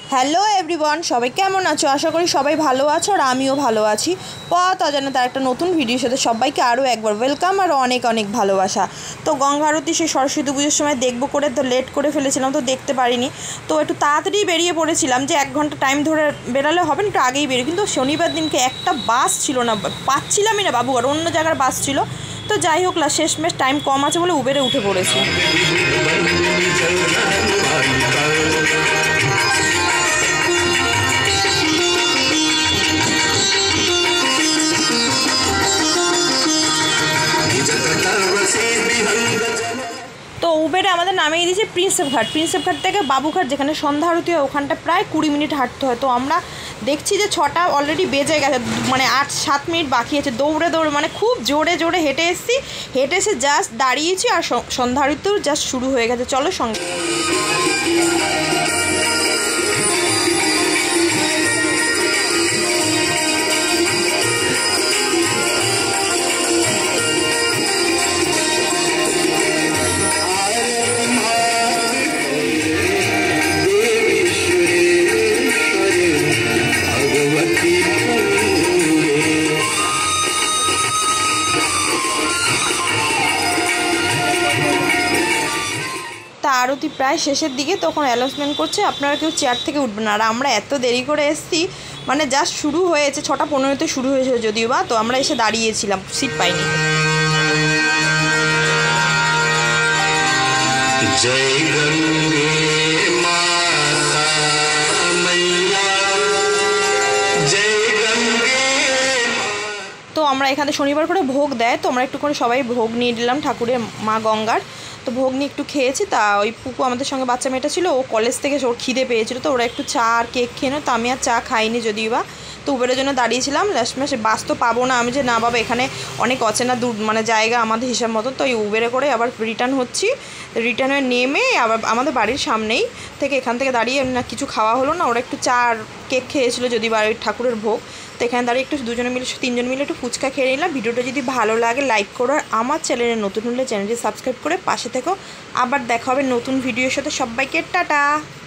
Hello everyone, সবাই কেমন আছো? আশা করি সবাই ভালো আছো আর আমিও ভালো আছি। পথ অজানা তার একটা নতুন ভিডিওর সাথে সবাইকে আরও একবার ওয়েলকাম আর অনেক অনেক ভালোবাসা। তো গঙ্গা আরতি সেই সরস্বতী পুজোর সময় দেখবো করে তো লেট করে ফেলেছিলাম, তো দেখতে পারিনি। তো একটু তাড়াতাড়ি বেরিয়ে পড়েছিলাম যে 1 ঘন্টা টাইম ধরে বেরালে হবে না, একটু আগেই বেরিয়ে। কিন্তু শনিবার দিনকে একটা বাস ছিল না, পাচ্ছিলামই না বাবুঘাট, অন্য জায়গার বাস ছিল। তো যাই হোক, শেষমেশ টাইম কম আছে বলে উবেরে উঠে পড়েছি। তো উবেরে আমাদের নামিয়ে দিয়েছে প্রিন্সেপ ঘাট থেকে বাবুঘাট, যেখানে সন্ধ্যা আরতি হয় ওখানটা প্রায় 20 মিনিট হাঁটতে হয়। তো আমরা দেখছি যে 6টা অলরেডি বেজে গেছে, মানে 8-7 মিনিট বাকি আছে। দৌড়ে মানে খুব জোরে হেঁটে এসে জাস্ট দাঁড়িয়েছি আর সন্ধ্যা আরতিও জাস্ট শুরু হয়ে গেছে। চলো সঙ্গে। আরতি প্রায় শেষের দিকে, তখন অ্যানাউন্সমেন্ট করছে আপনারা কেউ চেয়ার থেকে উঠবেন না। আর আমরা এত দেরি করে এসেছি, মানে জাস্ট শুরু হয়েছে 6টা 15-তে শুরু হয়েছিল যদিও বা, তো আমরা এসে দাঁড়িয়েছিলাম, সিট পাইনি। জয় গঙ্গে মাতা মাইয়া, জয় গঙ্গে। তো আমরা এখানে শনিবার করে ভোগ দেয়, তো আমরা একটু করে সবাই ভোগ নিয়ে নিলাম ঠাকুরের মা গঙ্গার। তো ভোগ নিয়ে একটু খেয়েছি। তা ওই পুকু আমাদের সঙ্গে বাচ্চা মেয়েটা ছিল, ও কলেজ থেকে ওর খিদে পেয়েছিল, তো ওরা একটু চা আর কেক খেয়ে তো আমি আর চা খাইনি যদিও বা। তো উবেরের জন্য দাঁড়িয়েছিলাম। লাস্টে বাস তো পাবো না, আমি যে না বাবা এখানে অনেক অচেনা দূর মানে জায়গা আমাদের হিসাব মতো। তো এই উবেরে করে আবার রিটার্ন হচ্ছি। রিটার্ন হয়ে নেমে আবার আমাদের বাড়ির সামনেই থেকে এখান থেকে দাঁড়িয়ে না কিছু খাওয়া হলো না, ওরা একটু চা আর কেক খেয়েছিল যদি বা ওই ঠাকুরের ভোগ। তো এখানে দাঁড়িয়ে একটু 3জন মিলে একটু ফুচকা খেয়ে নিলাম। ভিডিওটা যদি ভালো লাগে লাইক করো, আর আমার চ্যানেলে নতুন হলে চ্যানেলটি সাবস্ক্রাইব করে পাশে থেকো। আবার দেখা হবে নতুন ভিডিওর সাথে। সবাইকে টাটা।